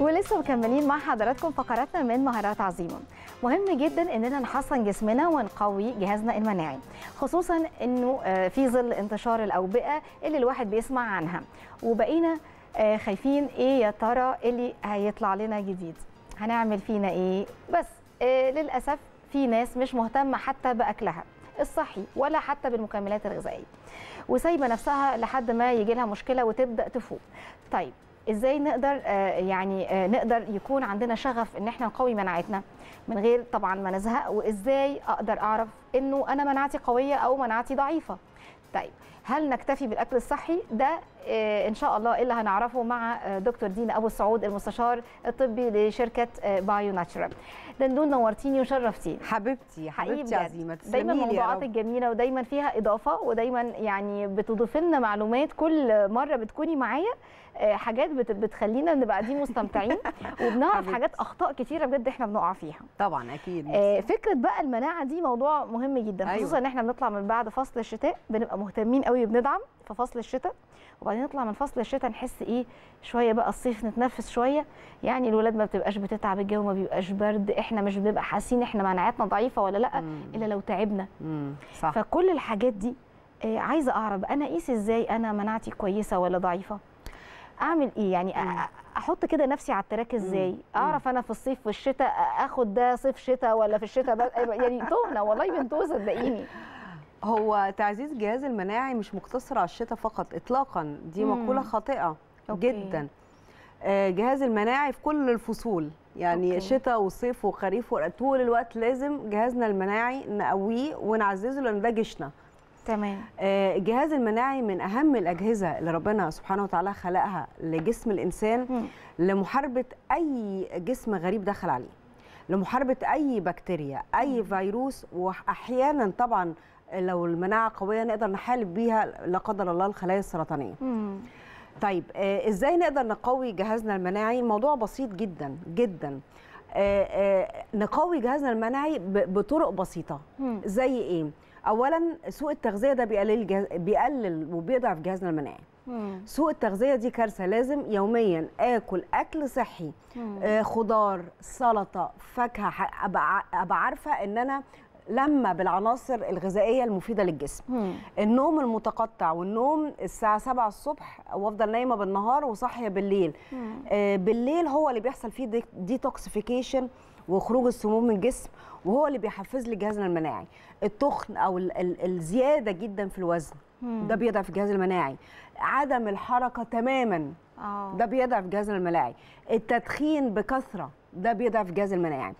ولسه مكملين مع حضراتكم فقراتنا من مهارات عظيمه. مهم جدا اننا نحصن جسمنا ونقوي جهازنا المناعي، خصوصا انه في ظل انتشار الاوبئه اللي الواحد بيسمع عنها، وبقينا خايفين ايه يا ترى اللي هيطلع لنا جديد، هنعمل فينا ايه. بس للاسف في ناس مش مهتمه حتى باكلها الصحي ولا حتى بالمكملات الغذائيه، وسايبه نفسها لحد ما يجي لها مشكله وتبدا تفوق. طيب ازاي نقدر نقدر يكون عندنا شغف ان احنا نقوي مناعتنا من غير طبعا ما نزهق، وازاي اقدر اعرف انه انا مناعتي قويه او مناعتي ضعيفه؟ طيب هل نكتفي بالاكل الصحي؟ ده ان شاء الله اللي هنعرفه مع دكتور دينا ابو السعود، المستشار الطبي لشركه بايو ناتشورال. دندون نورتيني وشرفتيني حبيبتي عزيمه، دايما موضوعاتك جميله ودايما فيها اضافه، ودايما يعني بتضيف لنا معلومات كل مره بتكوني معايا، حاجات بتخلينا نبقى قاعدين مستمتعين وبنعرف حاجات اخطاء كتيره بجد احنا بنقع فيها. طبعا اكيد. فكره بقى المناعه دي موضوع مهم جدا، خصوصا ان احنا بنطلع من بعد فصل الشتاء بنبقى مهتمين قوي بندعم في فصل الشتاء، وبعدين نطلع من فصل الشتاء نحس ايه شويه بقى الصيف نتنفس شويه، يعني الولاد ما بتبقاش بتتعب، الجو ما بيبقاش برد، احنا مش بنبقى حاسين احنا مناعتنا ضعيفه ولا لا الا لو تعبنا. صح. فكل الحاجات دي عايزه اعرف انا اقيس ازاي انا مناعتي كويسه ولا ضعيفه؟ اعمل ايه يعني؟ احط كده نفسي على التراك ازاي؟ اعرف انا في الصيف والشتاء اخد ده صيف شتاء ولا في الشتاء يعني تهنا والله بنتوه صدقيني. هو تعزيز الجهاز المناعي مش مقتصر على الشتاء فقط اطلاقا، دي مقوله خاطئه جدا. جهاز المناعي في كل الفصول، يعني شتاء وصيف وخريف طول الوقت لازم جهازنا المناعي نقويه ونعززه لان ده جيشنا. تمام. الجهاز المناعي من اهم الاجهزه اللي ربنا سبحانه وتعالى خلقها لجسم الانسان لمحاربه اي جسم غريب دخل عليه، لمحاربه اي بكتيريا اي فيروس، واحيانا طبعا لو المناعه قويه نقدر نحارب بيها لا قدر الله الخلايا السرطانيه. طيب ازاي نقدر نقوي جهازنا المناعي؟ الموضوع بسيط جدا جدا. نقوي جهازنا المناعي بطرق بسيطه. زي ايه؟ اولا سوء التغذيه ده بيقلل وبيضعف جهازنا المناعي. سوء التغذيه دي كارثه، لازم يوميا اكل اكل صحي، خضار، سلطه، فاكهه، ابقى عارفه ان انا لما بالعناصر الغذائيه المفيده للجسم. النوم المتقطع والنوم الساعه 7 الصبح وافضل نايمه بالنهار وصاحيه بالليل. بالليل هو اللي بيحصل فيه ديتوكسيفيكيشن وخروج السموم من الجسم، وهو اللي بيحفز لي جهازنا المناعي. التخن او الزياده جدا في الوزن ده بيضعف الجهاز المناعي. عدم الحركه تماما ده بيضعف الجهاز المناعي. التدخين بكثره ده بيضعف الجهاز المناعي.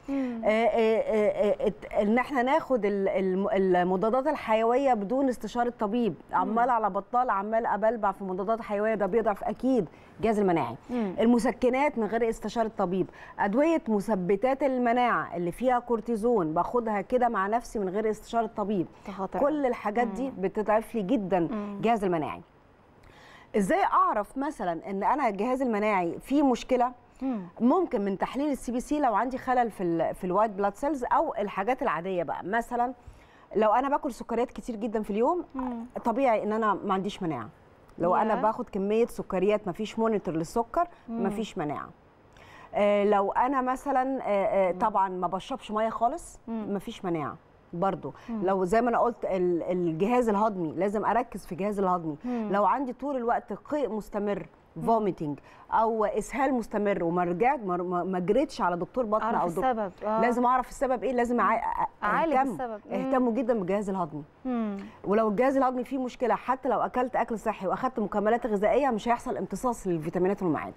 ان احنا ناخد المضادات الحيويه بدون استشاره طبيب، عمال على بطال عمال ابلبع في مضادات حيويه، ده بيضعف اكيد الجهاز المناعي. المسكنات من غير استشاره طبيب، ادويه مثبتات المناعه اللي فيها كورتيزون باخدها كده مع نفسي من غير استشاره طبيب، كل الحاجات دي بتضعف لي جدا الجهاز المناعي. ازاي اعرف مثلا ان انا الجهاز المناعي فيه مشكله؟ ممكن من تحليل السي بي سي لو عندي خلل في الوايت بلاد سيلز، او الحاجات العاديه بقى. مثلا لو انا باكل سكريات كتير جدا في اليوم طبيعي ان انا ما عنديش مناعه. لو انا باخد كميه سكريات ما فيش مونيتور للسكر ما فيش مناعه. لو انا مثلا طبعا ما بشربش ميه خالص ما فيش مناعه برضو. لو زي ما انا قلت الجهاز الهضمي لازم اركز في الجهاز الهضمي. لو عندي طول الوقت قيء مستمر فوميتنج او اسهال مستمر ما جريتش على دكتور بطن او السبب. لازم اعرف السبب ايه، لازم اعالج السبب. اهتموا جدا بالجهاز الهضمي. ولو الجهاز الهضمي فيه مشكله حتى لو اكلت اكل صحي واخدت مكملات غذائيه مش هيحصل امتصاص للفيتامينات والمعادن.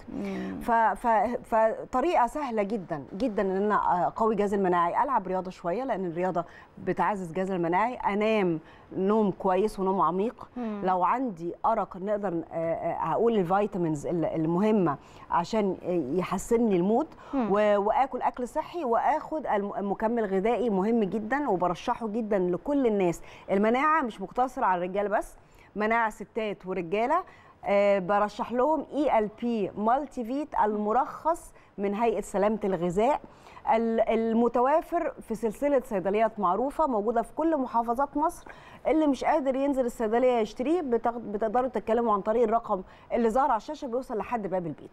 فطريقه سهله جدا جدا ان انا اقوي الجهاز المناعي. العب رياضه شويه لان الرياضه بتعزز الجهاز المناعي. انام نوم كويس ونوم عميق. لو عندي ارق نقدر اقول الفيتامينز المهمه عشان يحسن لي المود. واكل اكل صحي واخد مكمل غذائي مهم جدا وبرشحه جدا لكل الناس. المناعه مش مقتصره على الرجاله بس، مناعه ستات ورجاله. برشح لهم ELP مالتي فيت المرخص من هيئه سلامه الغذاء، المتوافر في سلسله صيدليات معروفه موجوده في كل محافظات مصر. اللي مش قادر ينزل الصيدليه يشتريه بتقدروا تتكلموا عن طريق الرقم اللي ظهر على الشاشه بيوصل لحد باب البيت.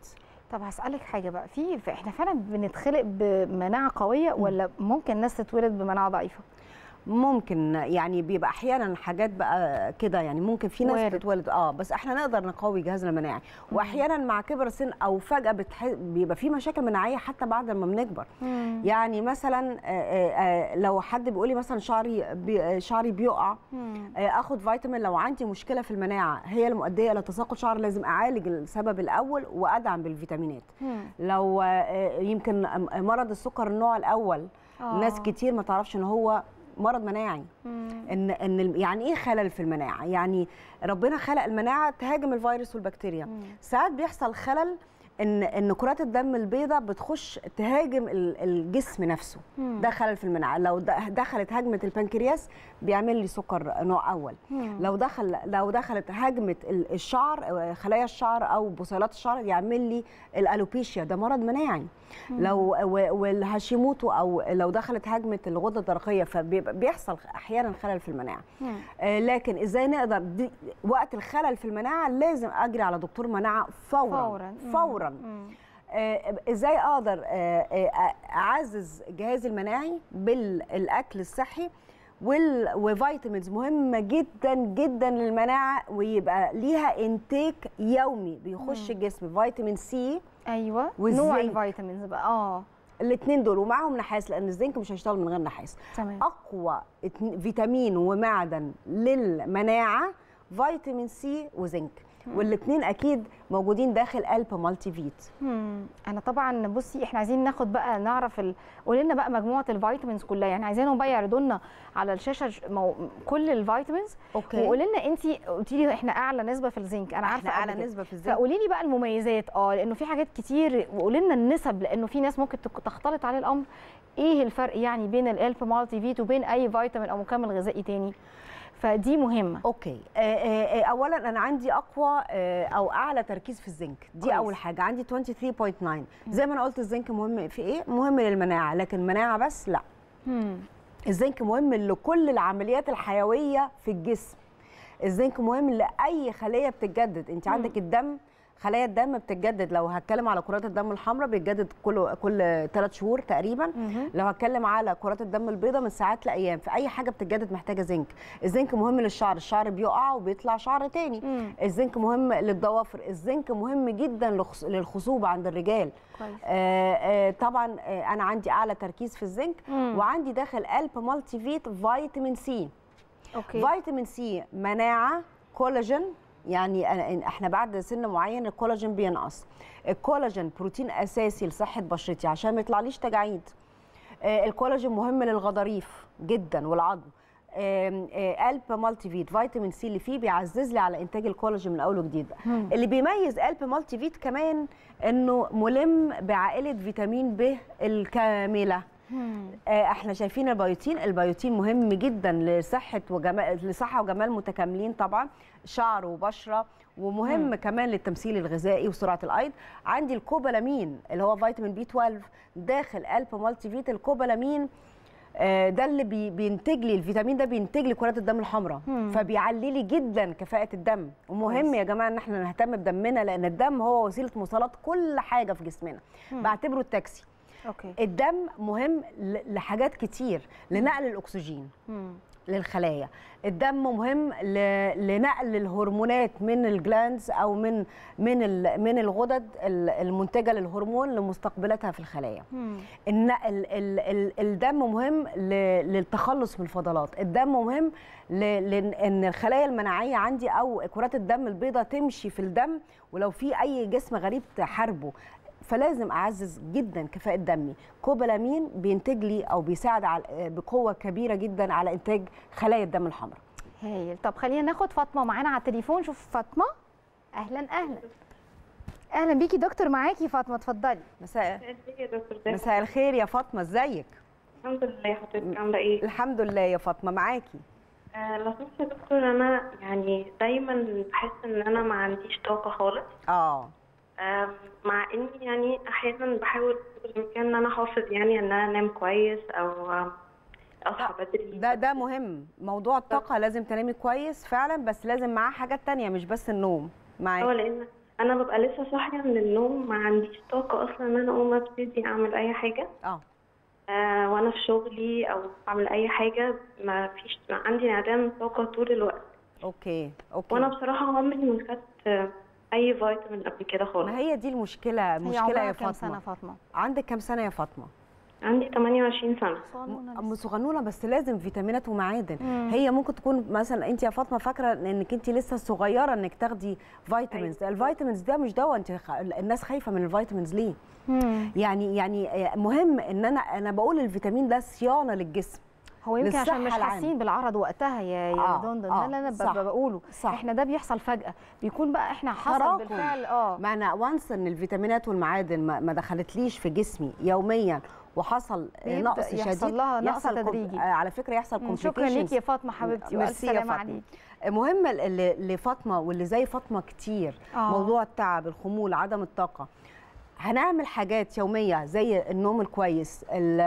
طب هسألك حاجة بقى، احنا فعلا بنتخلق بمناعة قوية ولا ممكن ناس تتولد بمناعة ضعيفة؟ ممكن، يعني بيبقى احيانا حاجات بقى كده، يعني ممكن في ناس وارد. بتتولد بس احنا نقدر نقوي جهازنا المناعي. واحيانا مع كبر السن او فجاه بيبقى في مشاكل مناعيه حتى بعد ما بنكبر. يعني مثلا لو حد بيقول لي مثلا شعري بيقع، اخد فيتامين. لو عندي مشكله في المناعه هي المؤديه الى تساقط شعر، لازم اعالج السبب الاول وادعم بالفيتامينات. لو يمكن مرض السكر النوع الاول، ناس كتير ما تعرفش ان هو مرض مناعي. ان يعني ايه خلل في المناعه؟ يعني ربنا خلق المناعه تهاجم الفيروس والبكتيريا. ساعات بيحصل خلل ان كرات الدم البيضاء بتخش تهاجم الجسم نفسه. ده خلل في المناعه. لو دخلت هجمه البنكرياس بيعمل لي سكر نوع اول. لو دخلت هجمه الشعر، خلايا الشعر او بصيلات الشعر، يعمل لي الالوبيشيا، ده مرض مناعي. لو والهاشيموتو، او لو دخلت هجمه الغده الدرقيه، فبيحصل احيانا خلل في المناعه. لكن ازاي نقدر وقت الخلل في المناعه لازم اجري على دكتور مناعه فورا. ازاي اقدر اعزز جهازي المناعي؟ بالاكل الصحي وفيتامينز مهمه جدا جدا للمناعه، ويبقى ليها انتاك يومي بيخش الجسم. فيتامين سي، ايوه، نوع الفيتامينز بقى الاثنين دول، ومعاهم نحاس، لان الزنك مش هيشتغل من غير نحاس. تمام. اقوى فيتامين ومعدن للمناعه فيتامين سي وزنك، والاثنين اكيد موجودين داخل قلب مالتي فيت. انا طبعا بصي، احنا عايزين ناخد بقى نعرف قولي لنا بقى مجموعه الفيتامينز كلها، يعني عايزينهم بقى يعرضوا لنا على الشاشه كل الفيتامينز. وقولي لنا، انت قلتي لي احنا اعلى نسبه في الزنك، انا عارفه اعلى نسبه في الزنك، فقولي لي بقى المميزات لانه في حاجات كتير، وقولي لنا النسب، لانه في ناس ممكن تختلط عليه الامر. ايه الفرق يعني بين الالف مالتي فيت وبين اي فيتامين او مكمل غذائي تاني؟ فدي مهمه. اوكي. اولا انا عندي اقوى او اعلى تركيز في الزنك، دي كويس. اول حاجه عندي 23.9. زي ما انا قلت الزنك مهم في ايه؟ مهم للمناعه، لكن المناعه بس لا. الزنك مهم لكل العمليات الحيويه في الجسم. الزنك مهم لاي خليه بتتجدد. انت عندك الدم، خلايا الدم بتتجدد. لو هتكلم على كرات الدم الحمراء بيتجدد كل 3 شهور تقريبا. لو هتكلم على كرات الدم البيضاء من ساعات لايام. في اي حاجه بتتجدد محتاجه زنك. الزنك مهم للشعر، الشعر بيقع وبيطلع شعر تاني. الزنك مهم للضوافر، الزنك مهم جدا للخصوبه عند الرجال. طبعا انا عندي اعلى تركيز في الزنك. وعندي داخل قلب مالتي فيت فيتامين سي. فيتامين سي مناعه، كولاجين. يعني احنا بعد سن معين الكولاجين بينقص. الكولاجين بروتين اساسي لصحه بشرتي عشان ما يطلعليش تجاعيد. الكولاجين مهم للغضاريف جدا والعظم. قلب مالتي فيت فيتامين سي اللي فيه بيعزز لي على انتاج الكولاجين من اول وجديد. اللي بيميز قلب مالتي فيت كمان انه ملم بعائله فيتامين ب الكامله. احنا شايفين البيوتين مهم جدا لصحه وجمال متكاملين طبعا، شعر وبشره، ومهم كمان للتمثيل الغذائي وسرعه الايض. عندي الكوبالامين اللي هو فيتامين بي 12 داخل قلب مالتي فيت. الكوبالامين ده اللي بينتج لي، الفيتامين ده بينتج لي كرات الدم الحمراء، فبيعلي لي جدا كفاءه الدم. ومهم يا جماعه ان احنا نهتم بدمنا، لان الدم هو وسيله مواصلات كل حاجه في جسمنا. بعتبره التاكسي. الدم مهم لحاجات كتير، لنقل الاكسجين للخلايا. الدم مهم لنقل الهرمونات من الجلاندز او من الغدد المنتجه للهرمون لمستقبلاتها في الخلايا. الدم مهم للتخلص من الفضلات. الدم مهم لان الخلايا المناعيه عندي او كرات الدم البيضاء تمشي في الدم، ولو في اي جسم غريب تحاربه. فلازم اعزز جدا كفاءه دمي. كوبالامين بينتج لي او بيساعد بقوه كبيره جدا على انتاج خلايا الدم الحمراء. هايل. طب خلينا ناخد فاطمه معانا على التليفون. شوف فاطمه. اهلا بيكي دكتور. معاكي فاطمه، اتفضلي. مساء الخير يا فاطمه، ازيك؟ الحمد لله يا حضرتك، عامله ايه؟ الحمد لله يا فاطمه، معاكي. لو سمحت يا دكتور، انا يعني دايما بحس ان انا ما عنديش طاقه خالص. مع اني يعني احيانا بحاول بالامكان ان انا احافظ، يعني ان انا انام كويس او اصحى بدري. ده مهم. موضوع الطاقه لازم تنامي كويس فعلا، بس لازم معاه حاجات تانية مش بس النوم معاكي. لان انا ببقى لسه صاحيه من النوم، ما عنديش طاقه اصلا ان انا اقوم ابتدي اعمل اي حاجه. وانا في شغلي او بعمل اي حاجه ما فيش عندي انعدام طاقه طول الوقت. اوكي. وانا بصراحه عمري ما خدت اي فيتامين قبل كده خالص. ما هي دي المشكله يا فاطمه. كام سنه فاطمه؟ عندك كام سنه يا فاطمه؟ عندي 28 سنه. صغنونه بس لازم فيتامينات ومعادن. هي ممكن تكون مثلا انت يا فاطمه فاكره انك انت لسه صغيره انك تاخدي فيتامينز. الفيتامينز ده مش دواء. انت الناس خايفه من الفيتامينز ليه؟ يعني مهم ان انا بقول الفيتامين ده صيانه للجسم. هو يمكن عشان مش حاسين بالعرض وقتها يا دندن. ده اللي انا بقوله. صح. احنا ده بيحصل فجأة، بيكون بقى احنا حصل بالفعل. ما انا وانس ان الفيتامينات والمعادن ما دخلتليش في جسمي يوميا وحصل نقص شديد، يحصل لها نقص تدريجي. على فكره يحصل كومبليكيشنز. شكرا ليكي يا فاطمه حبيبتي، والف سلامه عليكي. مهم لفاطمه واللي زي فاطمه كتير موضوع التعب، الخمول، عدم الطاقه. هنعمل حاجات يوميه زي النوم الكويس،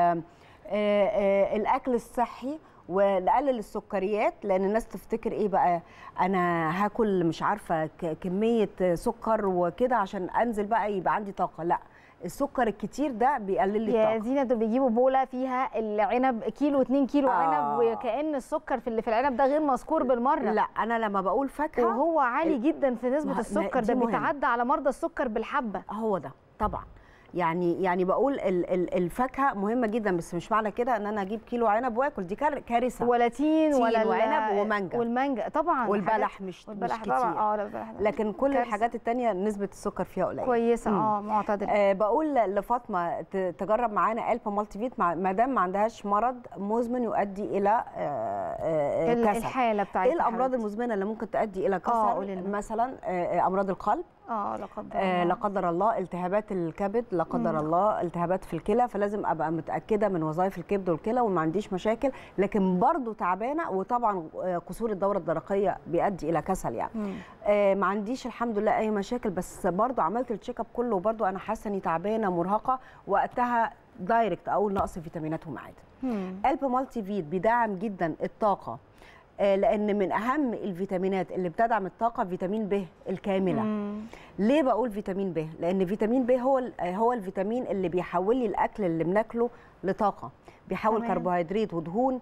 الاكل الصحي، ونقلل السكريات. لان الناس تفتكر ايه بقى، انا هاكل مش عارفه كميه سكر وكده عشان انزل بقى يبقى عندي طاقه. لا، السكر الكتير ده بيقلل لي الطاقه. يا زينه دول بيجيبوا بوله فيها العنب كيلو 2 كيلو عنب، وكأن السكر اللي في العنب ده غير مذكور بالمره. لا، انا لما بقول فاكهه وهو عالي جدا في نسبه السكر، ده بيتعدى على مرضى السكر بالحبه. هو ده طبعا. يعني بقول الفاكهه مهمه جدا، بس مش معنى كده ان انا اجيب كيلو عنب واكل، دي كارثه. ولا تين ولا وعنب ومانجا. والمانجا طبعا، والبلح مش كتير طبعا. لكن كل الحاجات الثانيه نسبه السكر فيها قليله كويسه. معتدله. بقول لفاطمه تجرب معانا الب مالتي فيت، ما دام ما عندهاش مرض مزمن يؤدي الى كسل. الحاله بتاعتها ايه الامراض المزمنه اللي ممكن تؤدي الى كسل؟ مثلا امراض القلب، لا قدر الله التهابات الكبد، لا قدر الله التهابات في الكلى. فلازم ابقى متاكده من وظائف الكبد والكلى وما عنديش مشاكل، لكن برضو تعبانه. وطبعا قصور الدوره الدرقيه بيؤدي الى كسل يعني. ما عنديش الحمد لله اي مشاكل، بس برضو عملت التشيك اب كله، وبرضو انا حاسه اني تعبانه مرهقه، وقتها دايركت اقول نقص فيتامينات ومعادن. الب مالتي فيت بيدعم جدا الطاقه، لان من اهم الفيتامينات اللي بتدعم الطاقه فيتامين ب الكامله. ليه بقول فيتامين ب؟ لان فيتامين ب هو الفيتامين اللي بيحول لي الاكل اللي بناكله لطاقه، بيحول كربوهيدرات ودهون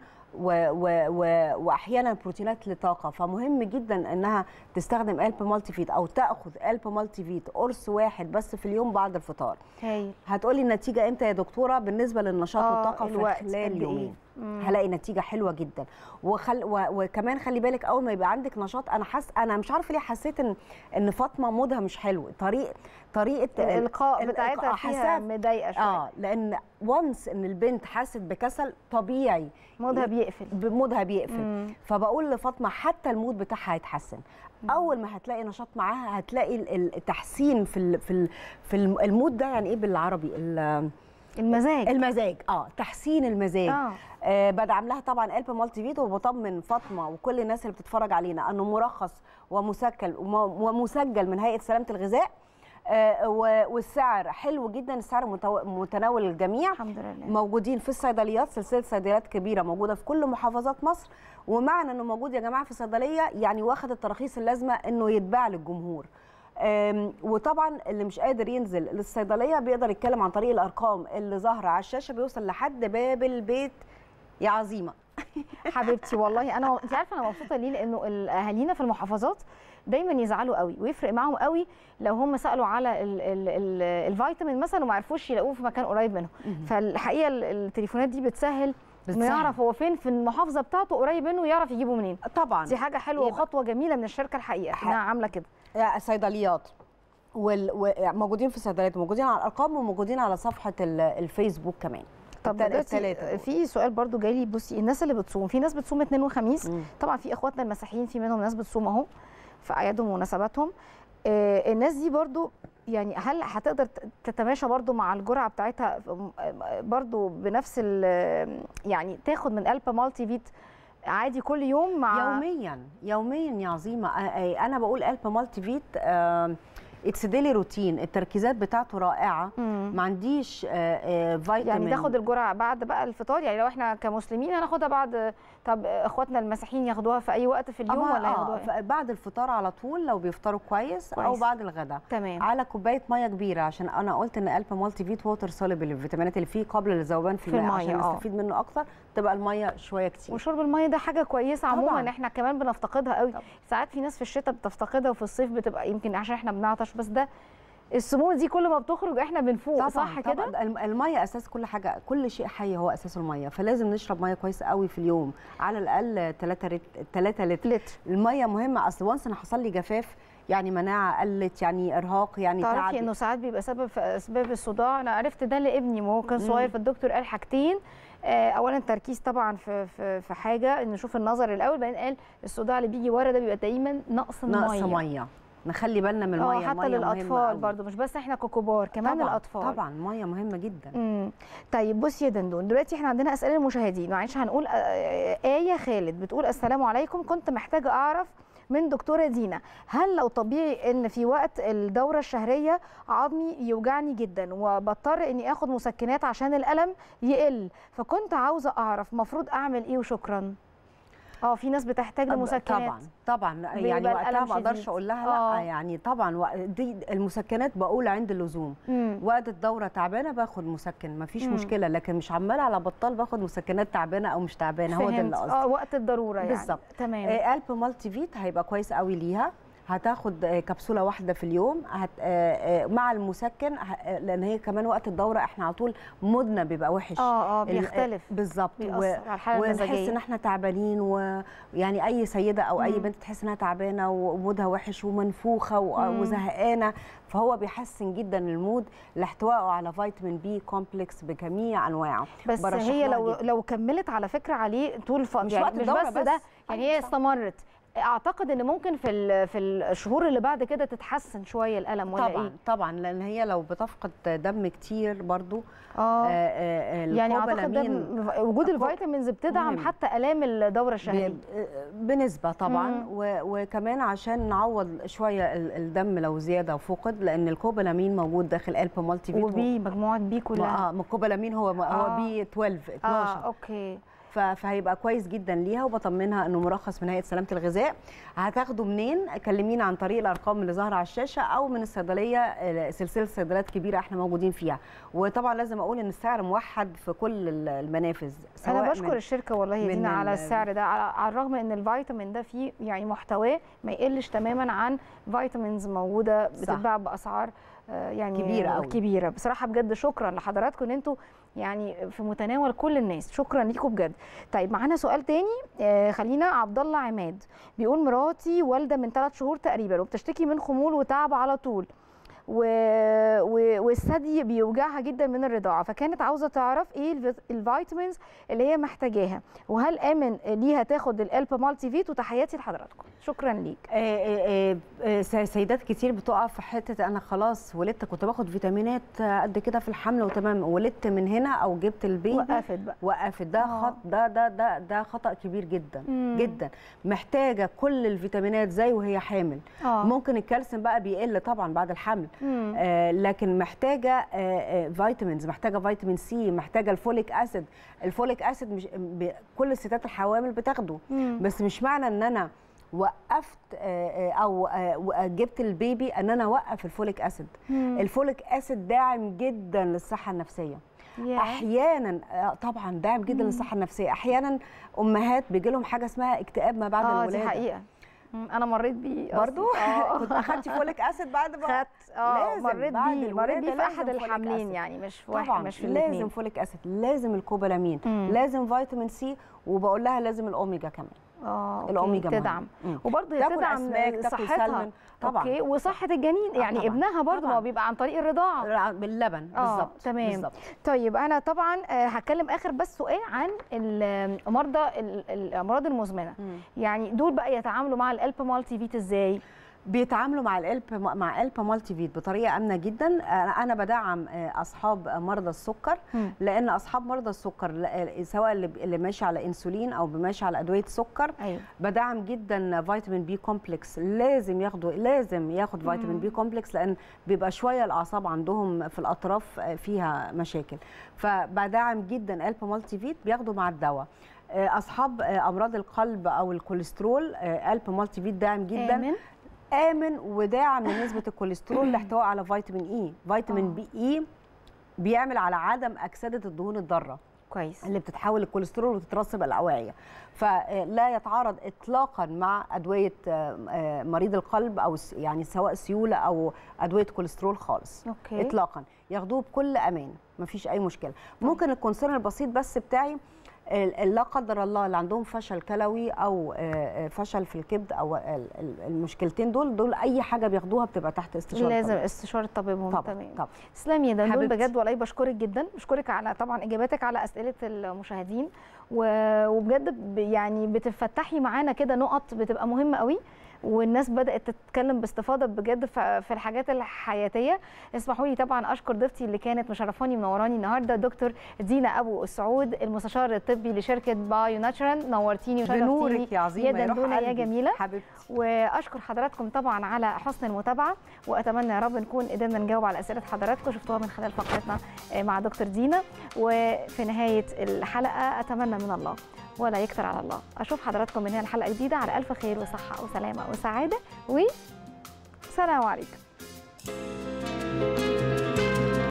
واحيانا بروتينات لطاقه. فمهم جدا انها تستخدم الب مالتي فيت او تاخذ الب مالتي فيت قرص واحد بس في اليوم بعد الفطار. هتقولي النتيجه امتى يا دكتوره؟ بالنسبه للنشاط والطاقه في خلال يومين هلاقي نتيجه حلوه جدا. وكمان خلي بالك اول ما يبقى عندك نشاط، انا مش عارفه ليه حسيت ان فاطمه مودها مش حلو، طريقه الالقاء بتاعتها فيها مضايقه شويه. لان وانس ان البنت حست بكسل طبيعي مودها بيقفل. فبقول لفاطمه حتى المود بتاعها هيتحسن. اول ما هتلاقي نشاط معاها هتلاقي التحسين في المود ده. يعني ايه بالعربي؟ المزاج. تحسين المزاج. بدعم لها طبعا الب مالتي فيت، وبطمن فاطمه وكل الناس اللي بتتفرج علينا انه مرخص ومسجل من هيئه سلامه الغذاء. والسعر حلو جدا، السعر متناول الجميع. الحمد لله. موجودين في الصيدليات، سلسله صيدليات كبيره موجوده في كل محافظات مصر. ومعنى انه موجود يا جماعه في صيدليه يعني واخد التراخيص اللازمه انه يتباع للجمهور. وطبعا اللي مش قادر ينزل للصيدليه بيقدر يتكلم عن طريق الارقام اللي ظاهره على الشاشه، بيوصل لحد باب البيت يا عظيمه. حبيبتي والله انت عارفه انا مبسوطه ليه؟ لانه اهالينا في المحافظات دايما يزعلوا قوي، ويفرق معاهم قوي لو هم سالوا على الفيتامين مثلا وما عرفوش يلاقوه في مكان قريب منهم. فالحقيقه التليفونات دي بتسهل انه يعرف هو فين في المحافظه بتاعته قريب منه ويعرف يجيبه منين. طبعا دي حاجه حلوه وخطوه جميله من الشركه الحقيقه انها عامله كده. صيدليات وموجودين في الصيدليات، وموجودين على الارقام، وموجودين على صفحه الفيسبوك كمان. طب دلوقتي في سؤال برضو جاي لي. بصي، الناس اللي بتصوم، في ناس بتصوم اثنين وخميس. طبعا في اخواتنا المسيحيين في منهم ناس بتصوم اهو في اعيادهم ومناسباتهم. الناس دي برضو يعني هل هتقدر تتماشى برضو مع الجرعه بتاعتها برضو بنفس يعني تاخد من الب مالتي فيت عادي كل يوم مع يوميا يا عظيمه؟ انا بقول الب مالتي فيت اتس ديلي روتين، التركيزات بتاعته رائعه. ما عنديش فيتامين. يعني تاخد الجرعه بعد بقى الفطار؟ يعني لو احنا كمسلمين هناخدها بعد، طب اخواتنا المسيحيين ياخدوها في اي وقت في اليوم ولا ياخدوها بعد الفطار على طول لو بيفطروا كويس او بعد الغداء. تمام. على كوبايه ميه كبيره، عشان انا قلت ان الب مالتي فيت ووتر سوليبل، الفيتامينات اللي فيه قابله للذوبان في الماء، عشان نستفيد منه اكتر تبقى الميه شويه كتير. وشرب الميه ده حاجه كويسه عموما، احنا كمان بنفتقدها قوي. ساعات في ناس في الشتاء بتفتقدها وفي الصيف بتبقى يمكن عشان احنا بنعطش، بس ده السموم دي كل ما بتخرج احنا بنفوق. صح كده؟ الميه اساس كل حاجه، كل شيء حي هو اساسه الميه، فلازم نشرب ميه كويس قوي في اليوم، على الاقل 3 لتر. الميه مهمه، اصل وانس انا حصل لي جفاف يعني مناعه قلت، يعني ارهاق، يعني تعب. تعرفي انه ساعات بيبقى سبب في اسباب الصداع. انا عرفت ده لابني وهو كان صغير، فالدكتور قال حاجتين. اولا تركيز طبعا في حاجه، ان نشوف النظر الاول، بعدين قال الصداع اللي بيجي ورا ده بيبقى دايما نقص ميه. نخلي بالنا من الميه. حتى للاطفال برضو، مش بس احنا ككبار، كمان طبعًا الاطفال. طبعا ميه مهمه جدا. طيب بصي يا دندون، دلوقتي احنا عندنا اسئله المشاهدين، معلش هنقول. آية خالد بتقول السلام عليكم، كنت محتاجه اعرف من دكتوره دينا، هل لو طبيعي ان في وقت الدوره الشهريه عظمي يوجعني جدا وبضطر اني اخد مسكنات عشان الالم يقل، فكنت عاوزه اعرف المفروض اعمل ايه وشكرا. في ناس بتحتاج لمسكنات. طبعا يعني وقتها ما اقدرش اقول لها لا. يعني طبعا دي المسكنات بقول عند اللزوم. وقت الدوره تعبانه باخد مسكن، ما فيش مشكله، لكن مش عماله على بطال باخد مسكنات تعبانه او مش تعبانه. هو ده اللي قصدي. وقت الضروره يعني. بالظبط. تمام. الب مالتي فيت هيبقى كويس قوي ليها. هتاخد كبسوله واحده في اليوم مع المسكن، لان هي كمان وقت الدوره احنا على طول مودنا بيبقى وحش. بيختلف. بالظبط. ونحس ان احنا تعبانين، ويعني اي سيده او اي بنت تحس انها تعبانه ومودها وحش ومنفوخه وزهقانه، فهو بيحسن جدا المود لاحتوائه على فيتامين بي كومبلكس بجميع انواعه. بس هي لو كملت على فكره عليه طول الفتره، يعني مش بس ده، يعني هي استمرت، اعتقد ان ممكن في الشهور اللي بعد كده تتحسن شويه الالم ولا طبعا. ايه؟ طبعا لان هي لو بتفقد دم كتير برضو يعني اعتقد ده وجود الفيتامينز بتدعم حتى الام الدوره الشهريه بنسبه طبعا. وكمان عشان نعوض شويه الدم لو زياده وفقد، لان الكوبالامين موجود داخل الب مالتي فيت، وبي مجموعه بي كلها. الكوبالامين هو بي 12. اوكي. فهيبقى كويس جدا ليها، وبطمنها انه مرخص من هيئه سلامه الغذاء. هتاخده منين؟ كلمينا عن طريق الارقام اللي ظاهره على الشاشه، او من الصيدليه، سلسله صيدليات كبيره احنا موجودين فيها. وطبعا لازم اقول ان السعر موحد في كل المنافذ. انا بشكر الشركه والله يا دينا على السعر ده، على الرغم ان الفيتامين ده فيه يعني محتواه ما يقلش تماما عن فيتامينز موجوده بتتباع باسعار يعني كبيره بصراحه. بجد شكرا لحضراتكم ان انتوا يعني في متناول كل الناس، شكرا ليكم بجد. طيب معانا سؤال تاني. خلينا عبد الله عماد بيقول مراتي والده من 3 شهور تقريبا، وبتشتكي من خمول وتعب على طول، والثدي بيوجعها جدا من الرضاعه، فكانت عاوزه تعرف ايه الفيتامينز اللي هي محتاجاها، وهل امن ليها تاخد الالب مالتي فيت؟ وتحياتي لحضراتكم. شكرا ليك. سيدات كتير بتقع في حته انا خلاص ولدت، كنت باخد فيتامينات قد كده في الحمل وتمام، ولدت من هنا او جبت البيبي وقفت. ده خطا كبير جدا جدا. محتاجه كل الفيتامينات زي وهي حامل. ممكن الكالسيوم بقى بيقل طبعا بعد الحمل، لكن محتاجه فيتامينز، محتاجه فيتامين سي، محتاجه الفوليك اسيد. الفوليك اسيد مش كل الستات الحوامل بتاخده، بس مش معنى ان انا وقفت او جبت البيبي ان انا اوقف الفوليك اسيد. الفوليك اسيد داعم جدا للصحه النفسيه. احيانا طبعا داعم جدا للصحه النفسيه. احيانا امهات بيجي لهم حاجه اسمها اكتئاب ما بعد الولاده. دي حقيقه انا مريت بيه برضو. كنت اخدتي فوليك اسيد بعد ما خدت مريت بيه في احد الحاملين، يعني مش في واحد، مش في الاثنين. لازم فوليك اسيد، لازم الكوبالامين، لازم فيتامين سي، وبقول لها لازم الاوميجا كمان. الاوميجا تدعم، وبرضه هي تدعم صحتها طبعا. اوكي، وصحه الجنين يعني طبعا. ابنها برضه ما هو بيبقى عن طريق الرضاعه باللبن. بالظبط. تمام بالزبط. طيب انا طبعا هتكلم اخر بس سؤال عن الامراض المزمنه. يعني دول بقى يتعاملوا مع الالب مالتي فيت ازاي؟ بيتعاملوا مع البا مالتي فيت بطريقه امنه جدا. انا بدعم اصحاب مرضى السكر، لان اصحاب مرضى السكر سواء اللي ماشي على انسولين او ماشي على ادويه سكر، بدعم جدا فيتامين بي كومبلكس. لازم ياخد فيتامين بي كومبلكس، لان بيبقى شويه الاعصاب عندهم في الاطراف فيها مشاكل، فبدعم جدا البا مالتي فيت بياخدوا مع الدواء. اصحاب امراض القلب او الكوليسترول، البا مالتي فيت داعم جدا، آمن وداعم لنسبة الكوليسترول لاحتواء على فيتامين إي. فيتامين بي إي بيعمل على عدم أكسدة الدهون الضارة كويس اللي بتتحول الكوليسترول وتترسب الأوعية، فلا يتعارض إطلاقا مع أدوية مريض القلب أو يعني سواء سيولة أو أدوية كوليسترول خالص. إطلاقا ياخدوه بكل أمان، مفيش أي مشكلة. ممكن الكونسيرن البسيط بس بتاعي لا قدر الله اللي عندهم فشل كلوي او فشل في الكبد او المشكلتين دول اي حاجه بياخدوها بتبقى تحت استشاره لازم استشاره طبيبهم. تمام. تسلمي يا دندون بجد، والله بشكرك جدا، بشكرك على طبعا اجاباتك على اسئله المشاهدين، وبجد يعني بتفتحي معانا كده نقط بتبقى مهمه قوي، والناس بدات تتكلم باستفاضه بجد في الحاجات الحياتيه. اسمحوا لي طبعا اشكر ضيفتي اللي كانت مشرفاني منوراني النهارده، دكتور دينا ابو السعود، المستشار الطبي لشركه بايو ناتشرال. نورتيني وشرفتيني يا عظيمه يا دندونه يا جميله حبيبتي. واشكر حضراتكم طبعا على حسن المتابعه، واتمنى يا رب نكون قدرنا نجاوب على اسئله حضراتكم شفتوها من خلال فقرتنا مع دكتور دينا. وفي نهايه الحلقه اتمنى من الله ولا يكتر على الله اشوف حضراتكم من هنا الحلقه جديده على الف خير وصحه وسلامه وسعاده، وسلام عليكم.